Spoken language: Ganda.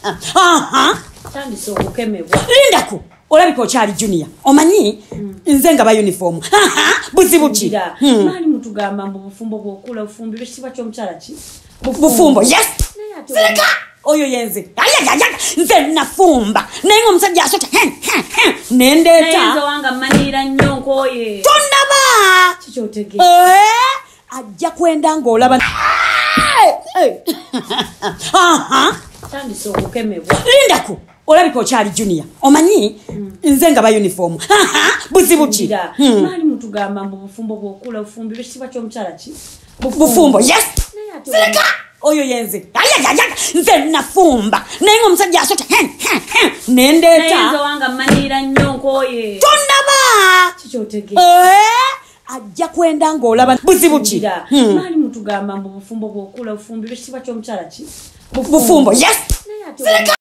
Aha. Tandise okukemebwa. Lindako. Olabika okyali junior. Omanyi nze nga ba uniform. Buzibu ki? Mali mutugamba mbu bufumbo bw'okula ofumbirwe kiba ky'omukyala ki? Bufumbo. Yes. Sirika. Oyo yenze. Nze nafumba. Naye omusajja asota. Nendeeta. Naye nze wanga mmanira nnyo nkoye. Tonnaba. Kikyotege. Ajja kwenda ng'olaba. Aha. Tandise okukemebwa. Lindako. Olabika okyali junior. Omanyi nze nga ba uniform. Buzibu ki? Mali mutugamba mbu bufumbo bw'okula ofumbirwe kiba ky'omukyala ki? Bufumbo. Yes. Sirika. Oyo yenze. Nze nafumba. Naye omusajja asota. Nendeeta. Naye nze wanga mmanira nnyo nkoye. Tonnaba. Kikyotege. Ajja kwenda ng'olaba. Buzibu ki? Mali mutugamba mbu bufumbo bw'okula ofumbirwe kiba ky'omukyala ki? Bufumbo. Yes. Sirika.